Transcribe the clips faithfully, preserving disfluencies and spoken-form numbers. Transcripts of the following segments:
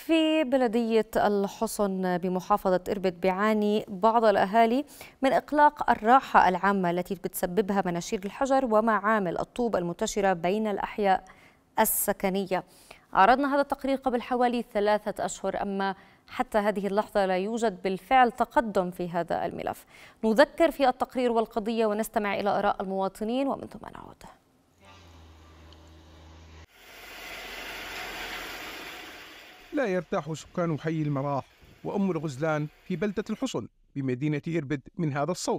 في بلدية الحصن بمحافظة إربد بيعاني بعض الأهالي من إقلاق الراحة العامة التي بتسببها مناشير الحجر ومعامل الطوب المنتشرة بين الأحياء السكنية. عرضنا هذا التقرير قبل حوالي ثلاثة أشهر، أما حتى هذه اللحظة لا يوجد بالفعل تقدم في هذا الملف. نذكر في التقرير والقضية ونستمع إلى آراء المواطنين ومن ثم نعود. لا يرتاح سكان حي المراح وأم الغزلان في بلدة الحصن بمدينة إربد من هذا الصوت،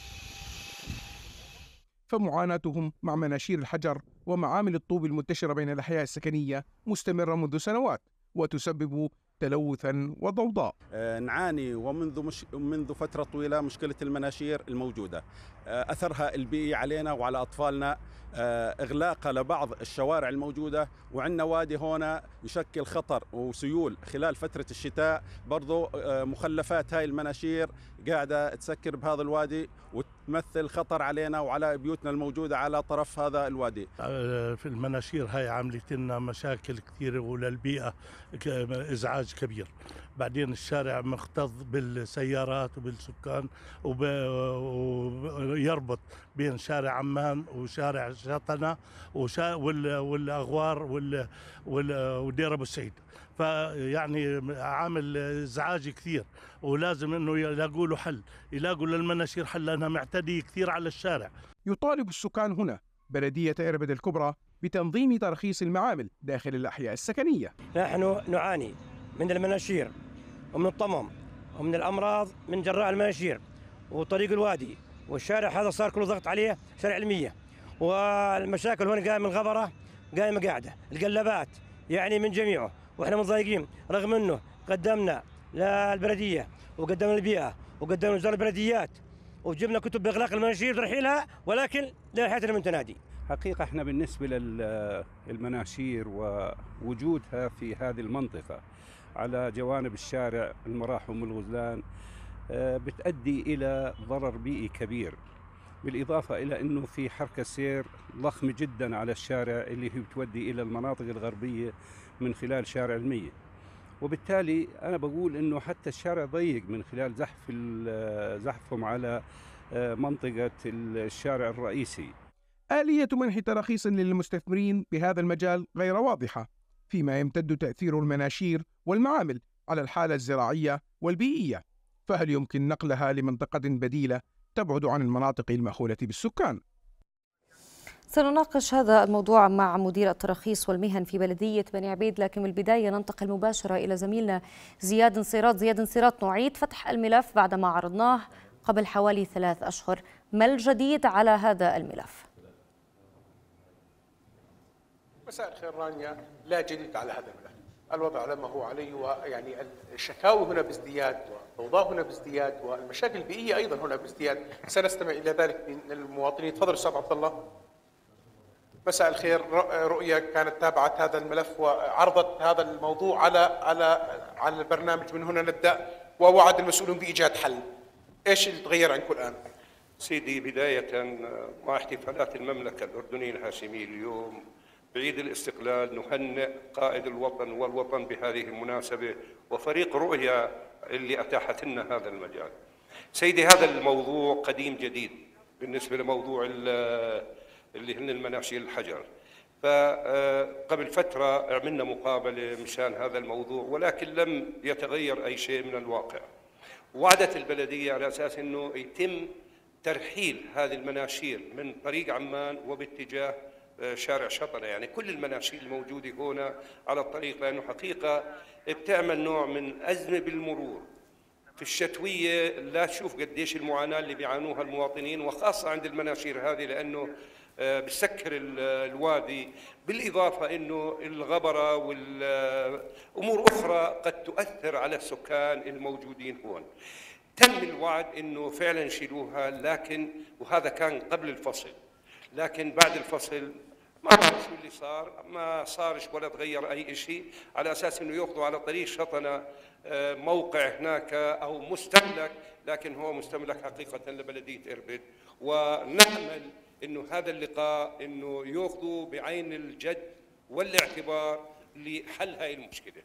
فمعاناتهم مع مناشير الحجر ومعامل الطوب المنتشرة بين الأحياء السكنية مستمرة منذ سنوات وتسبب تلوثا وضوضاء. آه نعاني ومنذ مش منذ فترة طويلة مشكلة المناشير الموجودة، آه أثرها البيئي علينا وعلى أطفالنا، آه إغلاق لبعض الشوارع الموجودة، وعندنا وادي هنا يشكل خطر وسيول خلال فترة الشتاء. برضو آه مخلفات هاي المناشير قاعدة تسكر بهذا الوادي وتمثل خطر علينا وعلى بيوتنا الموجودة على طرف هذا الوادي. في المناشير هاي عملت لنا مشاكل كثيرة وللبيئة إزعاج كبير. بعدين الشارع مختض بالسيارات وبالسكان ويربط بين شارع عمان وشارع شطنة والأغوار ودير أبو سعيد، فيعني عامل ازعاج كثير، ولازم انه يلاقوا له حل، يلاقوا للمناشير حل لانها معتديه كثير على الشارع. يطالب السكان هنا بلدية إربد الكبرى بتنظيم ترخيص المعامل داخل الأحياء السكنية. نحن نعاني من المناشير ومن الطمم ومن الأمراض من جراء المناشير وطريق الوادي، والشارع هذا صار كله ضغط عليه، شارع علمية، والمشاكل هنا قائمة من غبرة قائمة قاعدة، القلبات يعني من جميعه، واحنا متضايقين رغم انه قدمنا للبلدية وقدمنا للبيئة وقدمنا لوزارة البلديات وجبنا كتب بإغلاق المناشير ترحيلها، ولكن لا حياتنا من تنادي. حقيقة احنا بالنسبة للمناشير ووجودها في هذه المنطقة على جوانب الشارع المراح وأم الغزلان بتؤدي إلى ضرر بيئي كبير، بالإضافة إلى أنه في حركة سير ضخمة جدا على الشارع اللي هي بتودي إلى المناطق الغربية من خلال شارع المية، وبالتالي أنا بقول أنه حتى الشارع ضيق من خلال زحف زحفهم على منطقة الشارع الرئيسي. آلية منح تراخيص للمستثمرين بهذا المجال غير واضحة، فيما يمتد تأثير المناشير والمعامل على الحالة الزراعية والبيئية، فهل يمكن نقلها لمنطقة بديلة تبعد عن المناطق المأهولة بالسكان؟ سنناقش هذا الموضوع مع مدير التراخيص والمهن في بلدية بني عبيد، لكن بالبداية ننتقل مباشرة إلى زميلنا زياد انصيراط. زياد انصيراط، نعيد فتح الملف بعدما عرضناه قبل حوالي ثلاث أشهر، ما الجديد على هذا الملف؟ مساء الخير رانيا، لا جديد على هذا الملف، الوضع على ما هو عليه، ويعني الشكاوى هنا بازدياد والضوضاء هنا بازدياد والمشاكل البيئية أيضا هنا بازدياد. سنستمع إلى ذلك من المواطنين. تفضل أستاذ عبد الله. مساء الخير، رؤية كانت تابعت هذا الملف وعرضت هذا الموضوع على على على البرنامج من هنا نبدأ، ووعد المسؤولون بإيجاد حل. إيش اللي تغير عندكم الآن؟ سيدي، بداية مع احتفالات المملكة الأردنية الهاشمية اليوم بعيد الاستقلال نهنئ قائد الوطن والوطن بهذه المناسبة وفريق رؤية اللي أتاحت لنا هذا المجال. سيدي، هذا الموضوع قديم جديد بالنسبة لموضوع اللي هن المناشير الحجر، فقبل فترة عملنا مقابلة مشان هذا الموضوع، ولكن لم يتغير أي شيء من الواقع. وعدت البلدية على أساس أنه يتم ترحيل هذه المناشير من طريق عمان وباتجاه شارع شطنة، يعني كل المناشير الموجودة هنا على الطريق، لأنه حقيقة بتعمل نوع من أزمة بالمرور. في الشتوية لا تشوف قديش المعاناة اللي بيعانوها المواطنين، وخاصة عند المناشير هذه لأنه بسكر الوادي، بالإضافة أنه الغبرة والأمور أخرى قد تؤثر على السكان الموجودين هون. تم الوعد أنه فعلا يشيلوها، لكن وهذا كان قبل الفصل، لكن بعد الفصل ما بعرف شو اللي صار، ما صارش ولا تغير أي شيء، على أساس أنه يأخذوا على طريق شطنة موقع هناك أو مستملك، لكن هو مستملك حقيقة لبلدية إربد. ونأمل انه هذا اللقاء انه ياخذوا بعين الجد والاعتبار لحل هاي المشكله.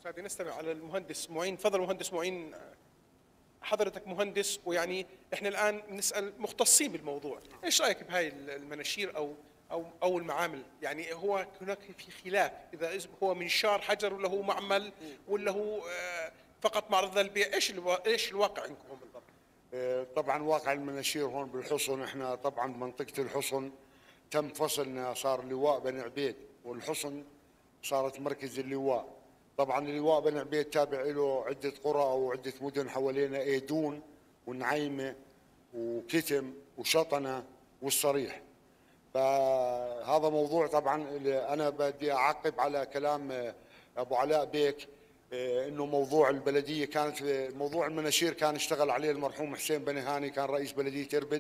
سعدي نستمع على المهندس معين. تفضل مهندس معين، حضرتك مهندس ويعني احنا الان نسال مختصين بالموضوع، ايش رايك بهاي المناشير او او او المعامل؟ يعني هو هناك في خلاف اذا هو منشار حجر ولا هو معمل ولا هو فقط معرض للبيع، ايش ايش الواقع عندكم بالضبط؟ طبعا واقع المناشير هون بالحصن، احنا طبعا منطقه الحصن تم فصلنا، صار لواء بني عبيد والحصن صارت مركز اللواء. طبعا اللواء بني عبيد تابع له عده قرى او عده مدن حوالينا، ايدون والنعيمه وكتم وشطنه والصريح. فهذا موضوع طبعا انا بدي اعقب على كلام ابو علاء بيك، انه موضوع البلديه كانت موضوع المناشير كان اشتغل عليه المرحوم حسين بني هاني، كان رئيس بلديه اربد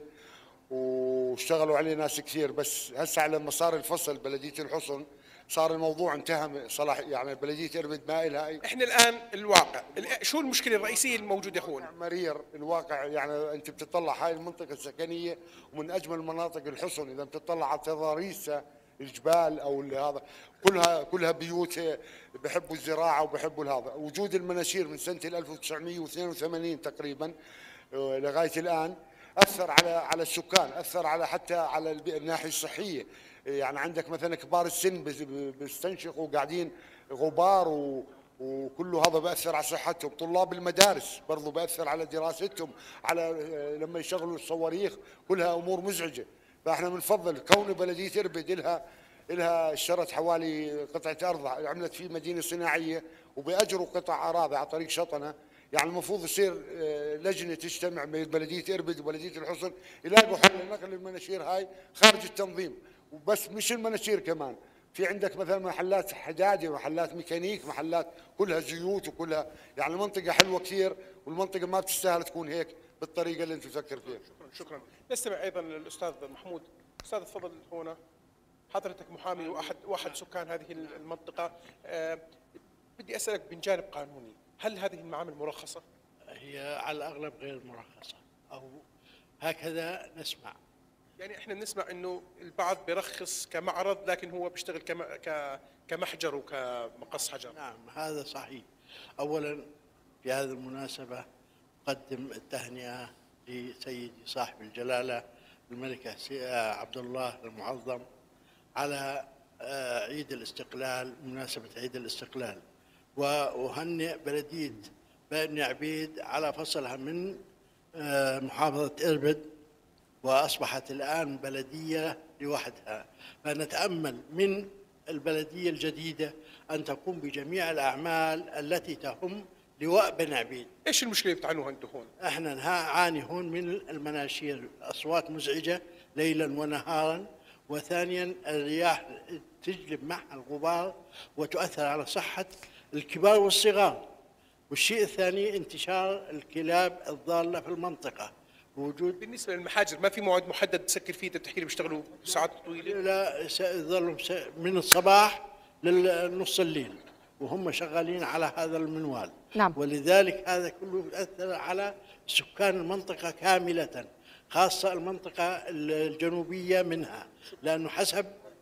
واشتغلوا عليه ناس كثير، بس هسه لما صار الفصل بلديه الحصن صار الموضوع انتهى صلاح، يعني بلديه اربد ما لها. احنا الان الواقع شو المشكله الرئيسيه الموجوده هون؟ مرير الواقع، يعني انت بتطلع هاي المنطقه السكنيه ومن اجمل مناطق الحصن، اذا بتطلع على تضاريسها الجبال او هذا كلها كلها بيوت بحبوا الزراعه وبحبوا هذا. وجود المناشير من سنه ألف وتسعمئة واثنين وثمانين تقريبا لغايه الان اثر على على السكان، اثر على حتى على الناحيه الصحيه. يعني عندك مثلا كبار السن بيستنشقوا قاعدين غبار و وكله هذا بأثر على صحتهم. طلاب المدارس برضو بأثر على دراستهم، على لما يشغلوا الصواريخ، كلها امور مزعجه. فاحنا بنفضل كون بلديه اربد لها لها اشترت حوالي قطعه ارض عملت فيه مدينه صناعيه وباجروا قطع اراضي على طريق شطنه، يعني المفروض يصير لجنه تجتمع بين بلديه اربد وبلديه الحصن يلاقوا حل لنقل المناشير هاي خارج التنظيم. وبس مش المناشير، كمان في عندك مثلا محلات حداده، محلات ميكانيك، محلات كلها زيوت وكلها، يعني المنطقه حلوه كثير والمنطقه ما بتستاهل تكون هيك بالطريقه اللي انت تفكر فيها. شكرا شكرا. نستمع ايضا للاستاذ محمود. استاذ تفضل هنا، حضرتك محامي واحد واحد سكان هذه المنطقه، أه بدي اسالك من جانب قانوني، هل هذه المعامل مرخصه؟ هي على الاغلب غير مرخصه او هكذا نسمع. يعني احنا بنسمع انه البعض بيرخص كمعرض لكن هو بيشتغل كمحجر وكمقص حجر. نعم هذا صحيح. اولا في هذه المناسبه اقدم التهنئه لسيدي صاحب الجلاله الملك عبد الله المعظم على عيد الاستقلال، مناسبه عيد الاستقلال، واهنئ بلديه بني عبيد على فصلها من محافظه اربد وأصبحت الآن بلدية لوحدها. فنتأمل من البلدية الجديدة أن تقوم بجميع الأعمال التي تهم لواء بني عبيد. إيش المشكلة اللي بتعانوها أنتم هون؟ إحنا نعاني هون من المناشير، أصوات مزعجة ليلا ونهارا، وثانيا الرياح تجلب معها الغبار وتؤثر على صحة الكبار والصغار. والشيء الثاني انتشار الكلاب الضالة في المنطقة. وجود بالنسبه للمحاجر ما في موعد محدد تسكر فيه؟ تحكي لي بيشتغلوا ساعات طويله؟ لا يظلوا من الصباح للنص الليل وهم شغالين على هذا المنوال. نعم. ولذلك هذا كله يؤثر على سكان المنطقه كامله، خاصه المنطقه الجنوبيه منها، لانه حسب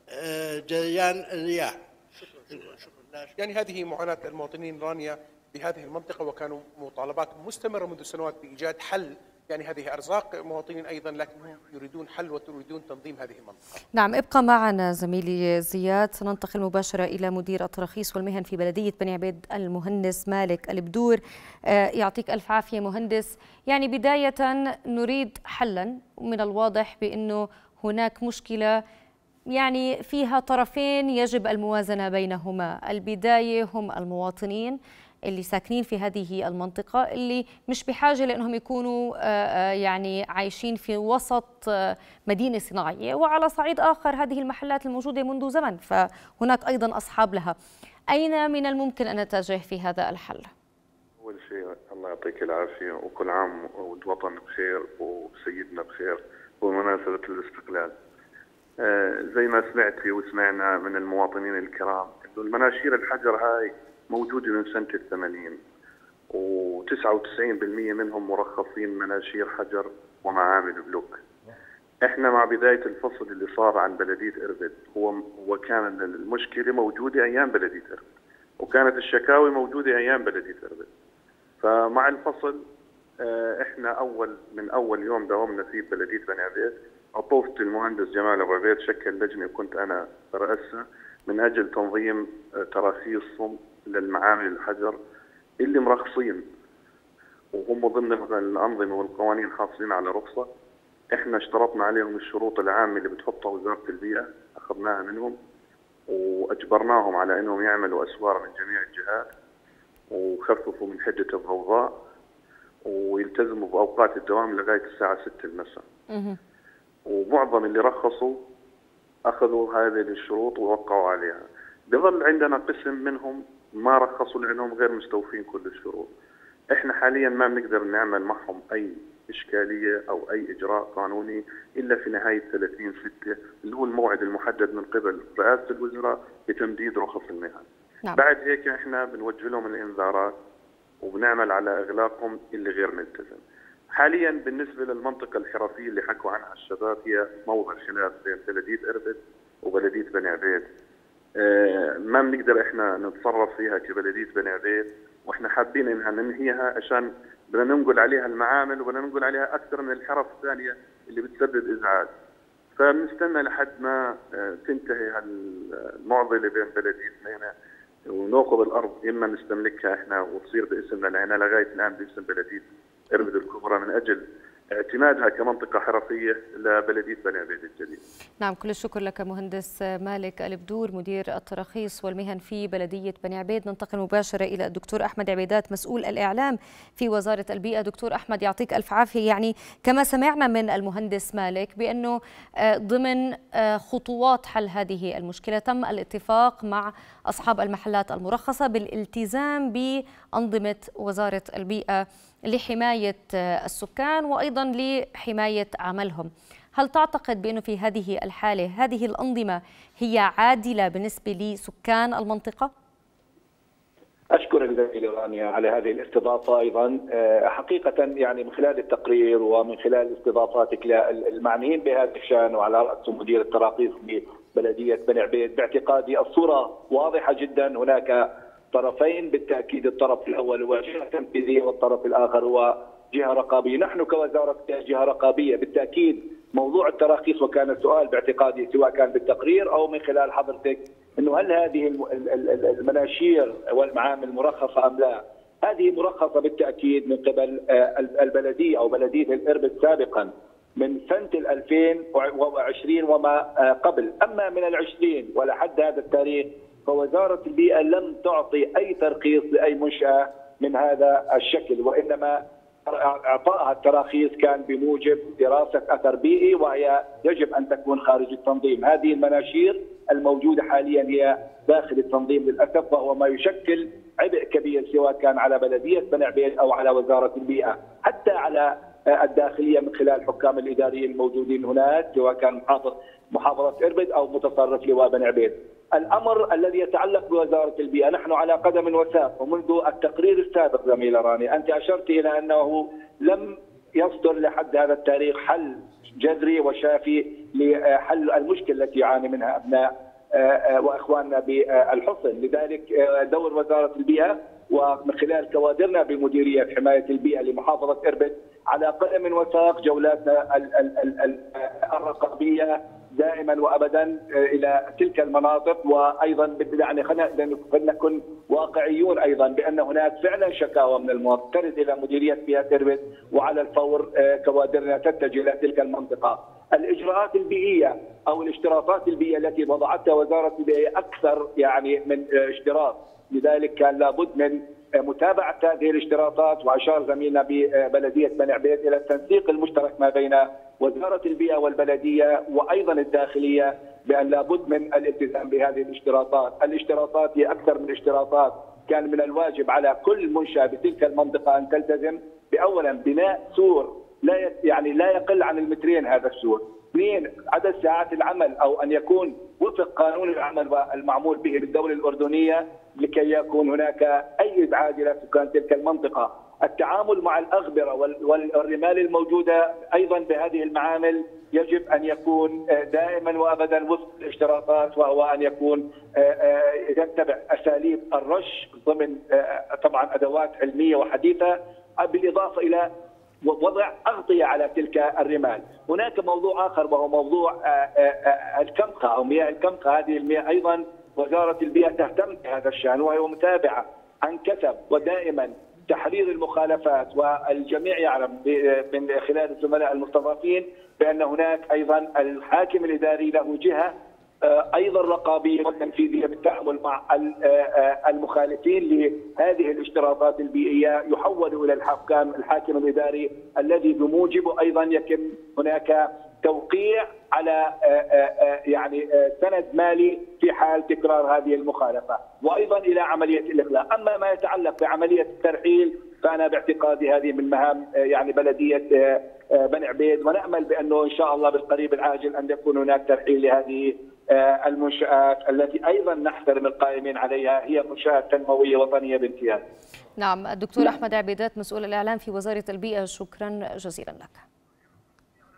جريان الرياح. شكرا شكرا شكرا. يعني هذه معاناه المواطنين رانيا بهذه المنطقه، وكانوا مطالبات مستمره منذ سنوات بايجاد حل. يعني هذه أرزاق مواطنين أيضا، لكنهم يريدون حل ويريدون تنظيم هذه المنطقة. نعم، ابقى معنا زميلي زياد. سننتقل مباشرة إلى مدير التراخيص والمهن في بلدية بني عبيد المهندس مالك البدور. يعطيك ألف عافية مهندس. يعني بداية نريد حلا، ومن الواضح بأنه هناك مشكلة يعني فيها طرفين يجب الموازنة بينهما. البداية هم المواطنين اللي ساكنين في هذه المنطقة، اللي مش بحاجة لأنهم يكونوا يعني عايشين في وسط مدينة صناعية، وعلى صعيد آخر هذه المحلات الموجودة منذ زمن فهناك أيضا أصحاب لها. أين من الممكن أن نتجه في هذا الحل؟ أول شيء الله يعطيك العافية وكل عام والوطن بخير وسيدنا بخير بمناسبة الاستقلال. زي ما سمعتي وسمعنا من المواطنين الكرام إنه المناشير الحجر هاي موجودة من سنة الثمانين، وتسعة وتسعين بالمئة منهم مرخصين مناشير حجر ومعامل بلوك. احنا مع بداية الفصل اللي صار عن بلدية اربد، هو وكان المشكلة موجودة ايام بلدية اربد، وكانت الشكاوي موجودة أيام بلدية إربد. فمع الفصل احنا اول من اول يوم داومنا فيه ببلديه بني عبيد، عطوفة المهندس جمال ابو عبيد شكل لجنه وكنت انا رئيسها من اجل تنظيم تراخيصهم للمعامل الحجر اللي مرخصين وهم ضمن الانظمه والقوانين حاصلين على رخصه. احنا اشترطنا عليهم الشروط العامه اللي بتحطها وزاره البيئه، اخذناها منهم واجبرناهم على انهم يعملوا اسوار من جميع الجهات وخففوا من حده الضوضاء ويلتزموا باوقات الدوام لغايه الساعه ستة المساء. ومعظم اللي رخصوا اخذوا هذه الشروط ووقعوا عليها. بظل عندنا قسم منهم ما رخصوا لانهم غير مستوفين كل الشروط. احنا حاليا ما بنقدر نعمل معهم اي اشكاليه او اي اجراء قانوني الا في نهايه ثلاثين ستة اللي هو الموعد المحدد من قبل رئاسه الوزراء بتمديد رخص المهن. نعم. بعد هيك احنا بنوجه لهم الانذارات وبنعمل على اغلاقهم اللي غير ملتزم. حاليا بالنسبه للمنطقه الحرفيه اللي حكوا عنها الشباب هي موضع خلاف بين بلديه إربد وبلديه بني عبيد. اه ما بنقدر احنا نتصرف فيها كبلديه بني عبيد، واحنا حابين انها ننهيها عشان بدنا ننقل عليها المعامل وبدنا ننقل عليها اكثر من الحرف الثانيه اللي بتسبب ازعاج. فبنستنى لحد ما اه تنتهي هالمعضله بين بلديتنا هنا وناخذ الارض، اما نستملكها احنا وتصير باسمنا، لانها لغايه الان باسم بلديه إربد الكبرى من اجل اعتمادها كمنطقه حرفيه لبلديه بني عبيد الجديد. نعم، كل الشكر لك مهندس مالك البدور مدير التراخيص والمهن في بلديه بني عبيد. ننتقل مباشره الى الدكتور احمد عبيدات مسؤول الاعلام في وزاره البيئه. دكتور احمد يعطيك الف عافيه. يعني كما سمعنا من المهندس مالك بانه ضمن خطوات حل هذه المشكله تم الاتفاق مع اصحاب المحلات المرخصه بالالتزام بانظمه وزاره البيئه لحماية السكان وأيضا لحماية عملهم. هل تعتقد بأنه في هذه الحالة هذه الأنظمة هي عادلة بالنسبة لسكان المنطقة؟ أشكر الزميلة رانيا على هذه الاستضافة. أيضا حقيقة يعني من خلال التقرير ومن خلال استضافاتك للمعنيين بهذا الشأن وعلى رأس مدير التراخيص ببلدية بني عبيد، باعتقادي الصورة واضحة جدا. هناك طرفين بالتأكيد، الطرف الأول هو جهة تنفيذية والطرف الآخر هو جهة رقابية. نحن كوزارة جهة رقابية بالتأكيد. موضوع التراخيص وكان السؤال باعتقادي سواء كان بالتقرير أو من خلال حضرتك أنه هل هذه المناشير والمعامل مرخصة أم لا؟ هذه مرخصة بالتأكيد من قبل البلدية أو بلدية الإربد سابقا من سنة ألفين وعشرين وما قبل. أما من العشرين ولحد هذا التاريخ فوزارة البيئة لم تعطي أي ترخيص لأي منشأة من هذا الشكل، وإنما إعطائها التراخيص كان بموجب دراسة أثر بيئي وهي يجب أن تكون خارج التنظيم. هذه المناشير الموجودة حاليا هي داخل التنظيم للأسف، وهو ما يشكل عبء كبير سواء كان على بلدية بني عبيد أو على وزارة البيئة، حتى على الداخلية من خلال الحكام الإداريين الموجودين هناك سواء كان محافظ محافظة إربد أو متصرف لواء بني عبيد. الأمر الذي يتعلق بوزارة البيئة نحن على قدم وساق، ومنذ التقرير السابق زميلة راني أنت أشرت إلى أنه لم يصدر لحد هذا التاريخ حل جذري وشافي لحل المشكلة التي يعاني منها أبناء وإخواننا بالحصن. لذلك دور وزارة البيئة ومن خلال كوادرنا بمديرية حماية البيئة لمحافظة إربد على قدم وساق جولاتنا الرقابية دائما وابدا الى تلك المناطق. وايضا يعني خلينا نكون واقعيون ايضا بان هناك فعلا شكاوى من المواطنين ترد الى مديريه بيئه إربد، وعلى الفور كوادرنا تتجه الى تلك المنطقه. الاجراءات البيئيه او الاشتراطات البيئيه التي وضعتها وزاره البيئه اكثر يعني من اشتراط، لذلك كان لابد من متابعه هذه الاشتراطات. واشار زميلنا ببلديه بني عبيد الى التنسيق المشترك ما بين وزاره البيئه والبلديه وايضا الداخليه بان لابد من الالتزام بهذه الاشتراطات. الاشتراطات هي اكثر من اشتراطات، كان من الواجب على كل منشاه بتلك المنطقه ان تلتزم باولا بناء سور لا يعني لا يقل عن المترين هذا السور. اثنين، عدد ساعات العمل او ان يكون وفق قانون العمل المعمول به بالدوله الاردنيه لكي يكون هناك أي إزعاج إلى سكان تلك المنطقة. التعامل مع الأغبرة والرمال الموجودة أيضا بهذه المعامل يجب أن يكون دائما وأبدا وفق الاشتراطات، وهو أن يكون يتبع أساليب الرش ضمن طبعا أدوات علمية وحديثة، بالإضافة إلى وضع أغطية على تلك الرمال. هناك موضوع آخر وهو موضوع الكمخة أو مياه الكمخة. هذه المياه أيضا وزارة البيئة تهتم بهذا الشأن وهي متابعة عن كثب، ودائما تحرير المخالفات، والجميع يعلم من خلال الزملاء المستضافين بأن هناك أيضا الحاكم الإداري له جهة أيضا رقابية وتنفيذية بالتعامل مع المخالفين لهذه الاشتراطات البيئية، يحول إلى الحكام الحاكم الإداري الذي بموجبه أيضا يتم هناك توقيع على يعني سند مالي في حال تكرار هذه المخالفة، وأيضا إلى عملية الإغلاق. أما ما يتعلق بعملية الترحيل فأنا باعتقادي هذه من مهام يعني بلدية بني عبيد، ونأمل بأنه إن شاء الله بالقريب العاجل أن يكون هناك ترحيل لهذه المنشآت التي أيضا نحترم القائمين عليها، هي منشآت تنموية وطنية بامتياز. نعم، الدكتور أحمد عبيدات مسؤول الإعلام في وزارة البيئة، شكرا جزيلا لك.